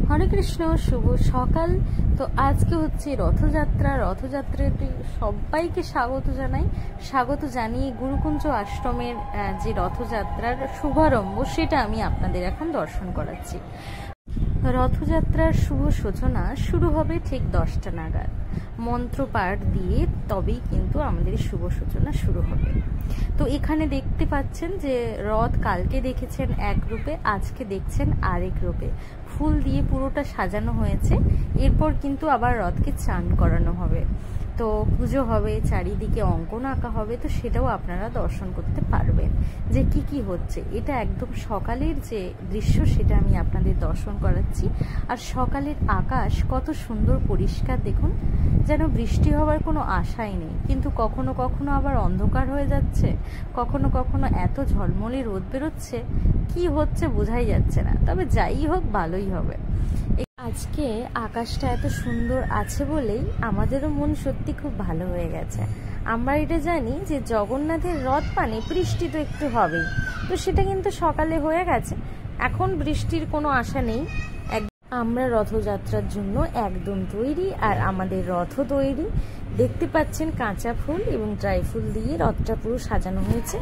হরে কৃষ্ণ, শুভ সকাল। তো আজকে হচ্ছে রথযাত্রা। রথযাত্রাতে সবাইকে স্বাগত জানিয়ে গুরুকুঞ্জ আশ্রমের যে রথযাত্রার শুভারম্ভ সেটা আমি আপনাদের এখন দর্শন করাচ্ছি। রথযাত্রার শুভ সূচনা শুরু হবে ঠিক 10টা নাগাদ। মন্ত্রপাঠ দিয়ে তবেই কিন্তু আমাদের শুভ সূচনা শুরু হবে। তো এখানে দেখতে পাচ্ছেন যে রথ কালকে দেখেছেন এক রূপে, আজকে দেখছেন আরেক রূপে। ফুল দিয়ে পুরোটা সাজানো হয়েছে। এরপর কিন্তু আবার রথকে চান করানো হবে, তো পুজো হবে, চারিদিকে অঙ্কন আঁকা হবে। তো সেটাও আপনারা দর্শন করতে পারবেন যে কি কি হচ্ছে। এটা একদম সকালের যে দৃশ্য সেটা আমি আপনাদের দর্শন করাচ্ছি। আর সকালের আকাশ কত সুন্দর পরিষ্কার দেখুন, যেন বৃষ্টি হওয়ার কোনো আশাই নেই। কিন্তু কখনো কখনো আবার অন্ধকার হয়ে যাচ্ছে, কখনো কখনো এত ঝলমলে রোদ বেরোচ্ছে, কি হচ্ছে বোঝাই যাচ্ছে না। তবে যাই হোক ভালোই হবে। আজকে আকাশটা এত সুন্দর আছে বলেই আমাদেরও মন সত্যি খুব ভালো হয়ে গেছে। আমরা এটা জানি যে জগন্নাথের রথ মানে বৃষ্টি তো একটু হবেই, তো সেটা কিন্তু সকালে হয়ে গেছে। এখন বৃষ্টির কোনো আশা নেই। আমরা রথযাত্রার জন্য একদম তৈরি, আর আমাদের রথও তৈরি। দেখতে পাচ্ছেন কাঁচা ফুল এবং ড্রাই ফুল দিয়ে রথটা পুরো সাজানো হয়েছে।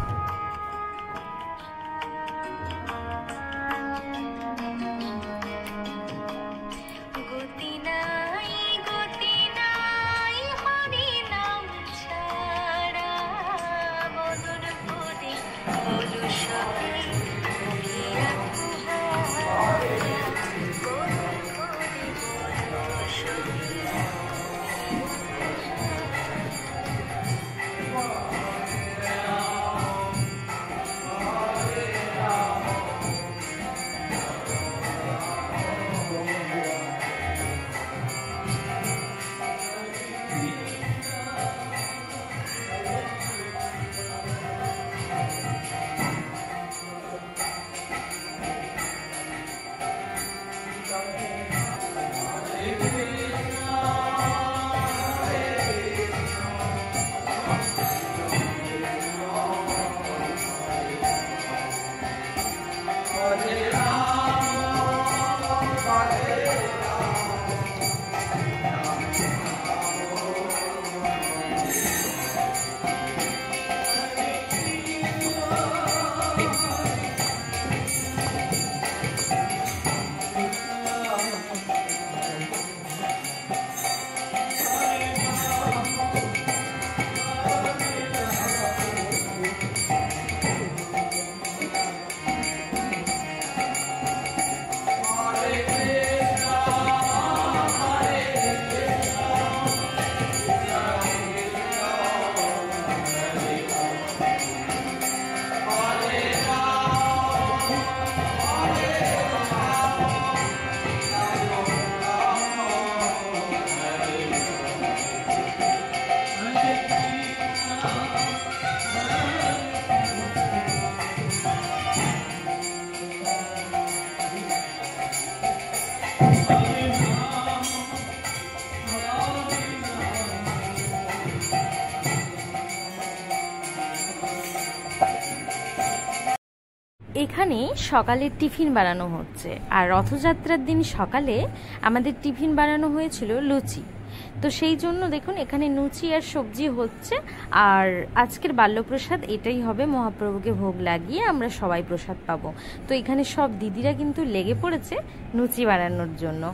এখানে সকালের টিফিন বানানো হচ্ছে। আর রথযাত্রার দিন সকালে আমাদের টিফিন বানানো হয়েছিল লুচি। তো সেই জন্য দেখুন এখানে লুচি আর সবজি হচ্ছে। আর আজকের বাল্যপ্রসাদ এটাই হবে, মহাপ্রভুকে ভোগ লাগিয়ে আমরা সবাই প্রসাদ পাবো। তো এখানে সব দিদিরা কিন্তু লেগে পড়েছে লুচি বানানোর জন্য।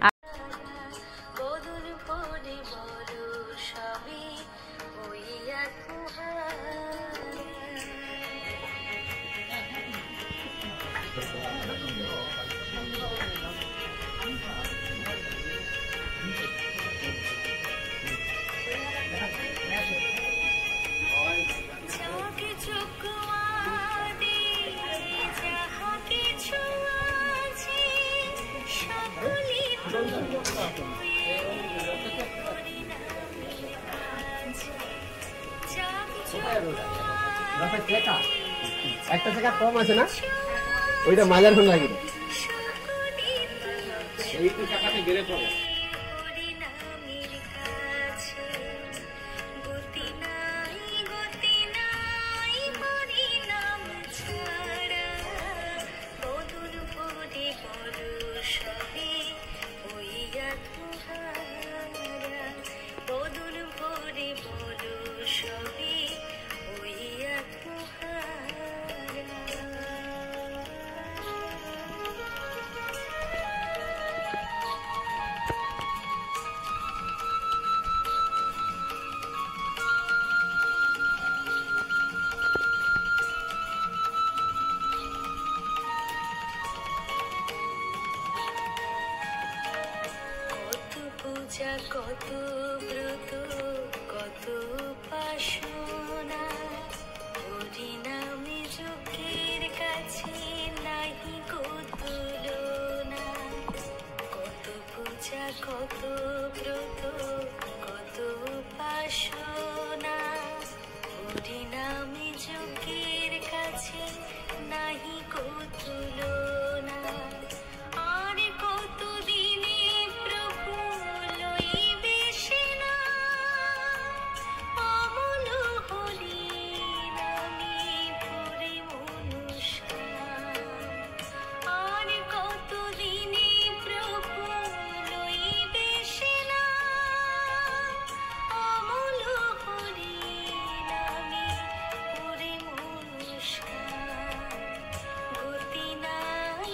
একটা জায়গা কম আছে না, ওইটা মাজার ফোন লাগিয়ে এইটু টাকাতে বেড়ে পড়ে। Shall পূজা কত ব্রত কত উপাসনা, হরি নামে যোগের কাছে নাহি গো তুলনা। কত পূজা কত ব্রত কত উপাসনা, হরি নামে যোগের কাছে নাহি গো তুলনা। আর কত দিনে প্রভু লইবে সেনা, অমল হরি নামে পুরে মনুষ্কার। আর কত দিনে প্রভু লইবে সেনা, অমল হরি নামে পুরে মনুষ্কার। গতি নাই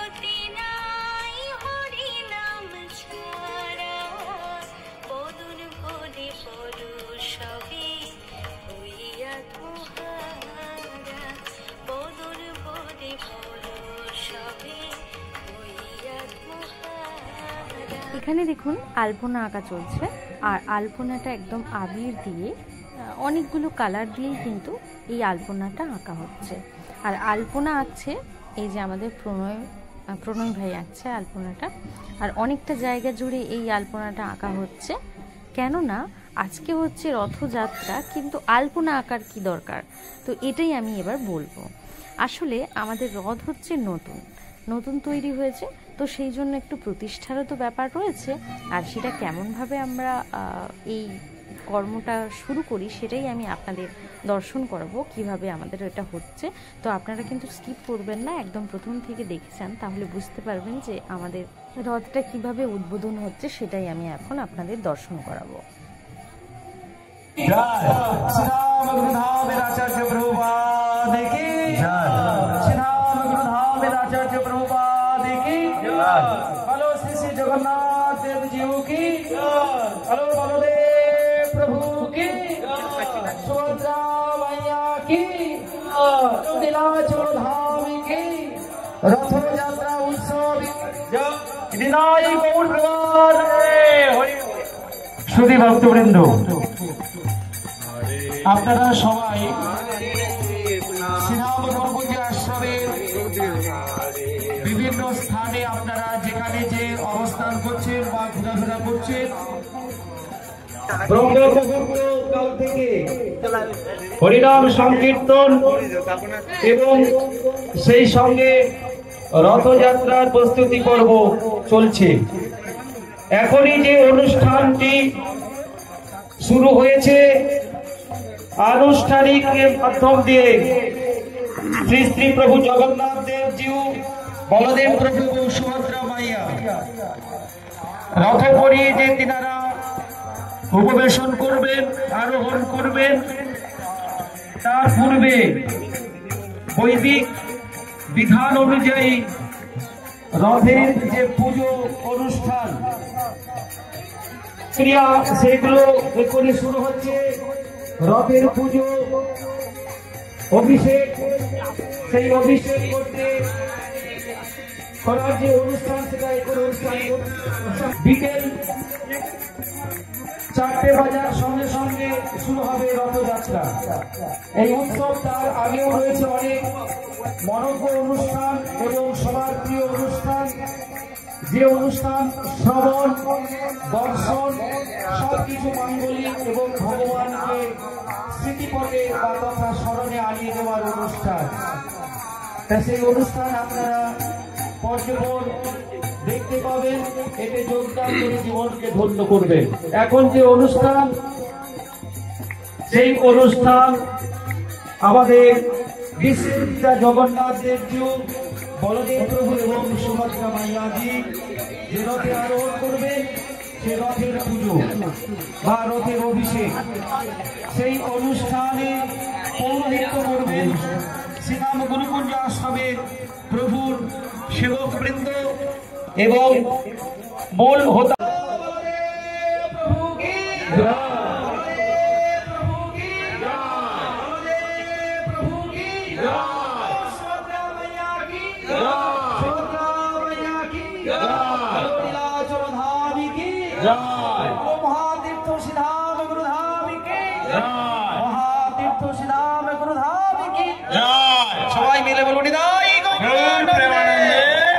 হরি নাম ছাড়া, বদন ভরে পরশবে হইয়া তুহারা। বদন ভরে পরশবে হইয়া তুহারা। এখানে দেখুন আলপনা আঁকা চলছে, আর আলপনাটা একদম আবির দিয়ে অনেকগুলো কালার দিয়েই কিন্তু এই আলপনাটা আঁকা হচ্ছে। আর আলপনা আঁকছে এই যে আমাদের প্রণয় ভাই আঁকছে আলপনাটা। আর অনেকটা জায়গা জুড়ে এই আলপনাটা আঁকা হচ্ছে, কেননা আজকে হচ্ছে রথযাত্রা, কিন্তু আলপনা আঁকার কি দরকার? তো এটাই আমি এবার বলবো। আসলে আমাদের রথ হচ্ছে নতুন তৈরি হয়েছে, তো সেই জন্য একটু প্রতিষ্ঠারও তো ব্যাপার রয়েছে। আর সেটা কেমনভাবে আমরা এই কর্মটা শুরু করি সেটাই আমি আপনাদের দর্শন করাবো, কিভাবে আমাদের এটা হচ্ছে। তো আপনারা কিন্তু স্কিপ করবেন না, একদম প্রথম থেকে দেখেছেন, তাহলে বুঝতে পারবেন যে আমাদের রথটা কিভাবে উদ্বোধন হচ্ছে, সেটাই আমি এখন আপনাদের দর্শন করাবো। हेलो श्री श्री जगन्नाथ देव जी की, हेलो बलदेव प्रभु की, सुभद्रा मैया की, नीलाचल धाम की, रथ यात्रा उत्सव दिनाई गौर भगवान। श्रुति भक्तवृंद, আপনারা সবাই শ্রীরাম গুরুকুঞ্জ আশ্রমের বিভিন্ন স্থানে আপনারা যেখানে যে অবস্থান করছেন বা ঘোরাফেরা করছেন, ব্রহ্মকাল থেকে হরিনাম সংকীর্তন এবং সেই সঙ্গে রথযাত্রার প্রস্তুতি পর্ব চলছে। এখনই যে অনুষ্ঠানটি শুরু হয়েছে আনুষ্ঠানিক মাধ্যম দিয়ে শ্রী শ্রী প্রভু জগন্নাথ দেব জিউ, বলদেব প্রভু ও সুভদ্রা মাইয়া রথে পরিয়ে যে তিনারা উপবেশন করবেন, আরোহণ করবেন, তার পূর্বে বৈদিক বিধান অনুযায়ী রথের যে পুজো অনুষ্ঠান ক্রিয়া সেগুলো এখনই শুরু হচ্ছে। রথের পুজো, অভিষেক, সেই অভিষেক করতে করার যে অনুষ্ঠান সেটা এখন অনুষ্ঠান বিকেল 4টে বাজার সঙ্গে সঙ্গে শুরু হবে রথযাত্রা। এই উৎসব তার আগেও রয়েছে অনেক মনোজ্ঞ অনুষ্ঠান এবং সবার প্রিয় অনুষ্ঠান, যে অনুষ্ঠান শ্রবণ, দর্শন, সবকিছু মাঙ্গলিক এবং ভগবানকে স্মৃতিপটে বা তথা স্মরণে আনিয়ে দেওয়ার অনুষ্ঠান। তা সেই অনুষ্ঠান আপনারা পর্যটন দেখতে পাবেন, এতে যোগদান করে জীবনকে ধন্য করবেন। এখন যে অনুষ্ঠান, সেই অনুষ্ঠান আমাদের বিশ্বপিতা জগন্নাথ দেবজিউ, বলদেব প্রভু এবং সুভদ্রা মাইয়াজি যে রথে আরোহণ করবেন, সে রথের পুজো বা রথের অভিষেক, সেই অনুষ্ঠানে পৌরোহিত্য করবেন শ্রীরাম গুরুকুঞ্জ আশ্রমের প্রভুর সেবকবৃন্দ এবং মূল হোতা জয় মহাতীর্থ সিধাম গুরুধাম কি জয় মহাতীর্থ সিধাম গুরুধাম কি জয় সবাই মিলে বলুন নিতাই গৌর প্রেমানন্দে।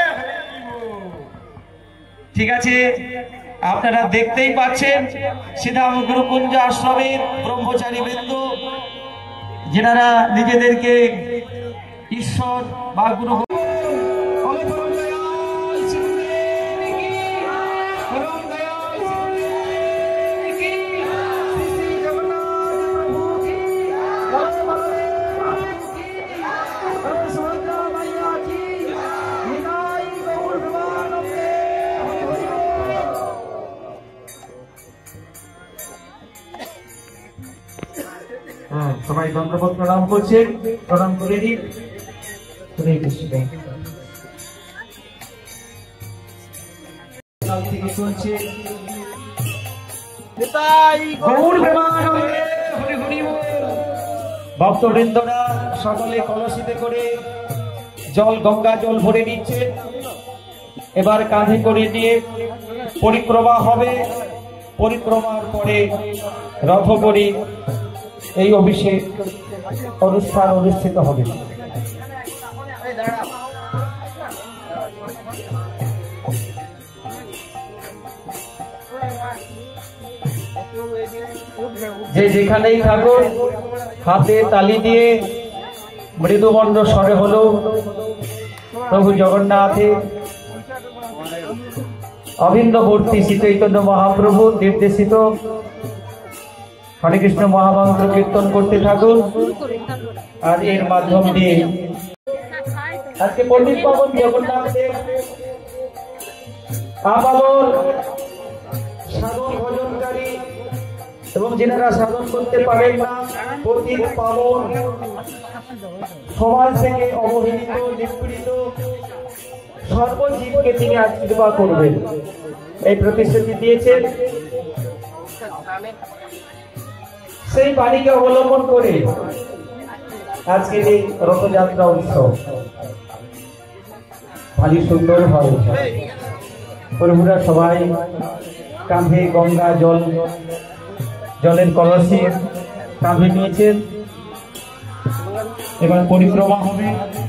ঠিক আছে, আপনারা দেখতেই পাচ্ছেন সিধাম গুরুকুঞ্জ আশ্রমের ব্রহ্মচারী বৃন্দ, যেনারা নিজেদেরকে ঈশ্বর বা গুরু সবাই দণ্ডবোধ প্রণাম করছেন, প্রণাম করে দিন। হরে কৃষ্ণ। কাল থেকে চলছে গৌর প্রেমানন্দে হরি হরি বল। ভক্তবৃন্দরা সকলে কলসিতে করে জল, গঙ্গা জল ভরে নিচ্ছে। এবার কাঁধে করে নিয়ে পরিক্রমা হবে। পরিক্রমার পরে রথ করে এই অভিষেক অনুষ্ঠান অনুষ্ঠিত হবে। যে যেখানেই থাকুন হাতে তালি দিয়ে মৃদুমন্দ স্বরে হলো প্রভু জগন্নাথের অভিন্নবর্তী শ্রী চৈতন্য মহাপ্রভু নির্দেশিত হরে কৃষ্ণ মহামন্ত্র কীর্তন করতে থাকুন। আর এর মাধ্যম দিয়ে আজকে পণ্ডিত পাবন জগন্নাথ দেব আবালর সাধন ভজনকারী এবং যেনারা সাধন করতে পারেন না, পতিত পাবন সমাজ থেকে অবহেলিত নিপীড়িত সর্বজীবকে তিনি আশীর্বাদ করবেন এই প্রতিশ্রুতি দিয়েছেন। সেই বাণীকে অবলম্বন করে আজকের এই রথযাত্রা উৎসব ভারী সুন্দর হয়। প্রভুরা সবাই কাঁধে গঙ্গা জল, জলের কলসি কাঁধে নিয়েছেন। এবার পরিক্রমা হবে।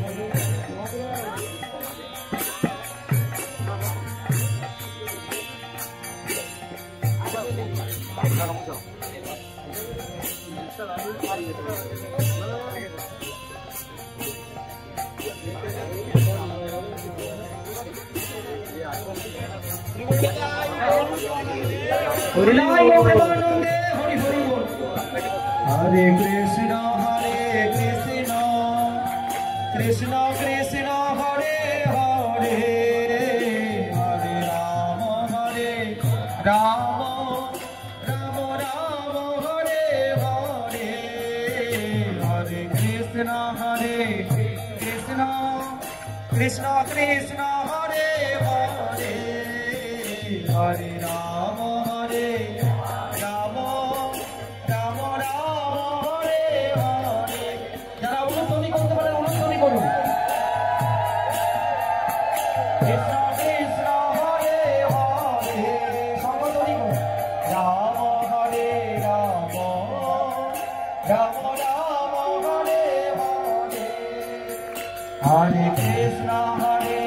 হরে কৃষ্ণ কৃষ্ণ কৃষ্ণ হরে হরে, হরে রাম রাম রাম রাম হরে হরে, হরে কৃষ্ণ কৃষ্ণ কৃষ্ণ কৃষ্ণ হরে হরে, হরে রাম রাম রাম রাম হরে হরে। যারা অনুধ্বনি করতে পারে অনুধ্বনি করুন। কৃষ্ণ কৃষ্ণ হরে হরে, সর্বধ্বনি করুন। রাম হরে রাম রাম রাম হরে হরে, হরে কৃষ্ণ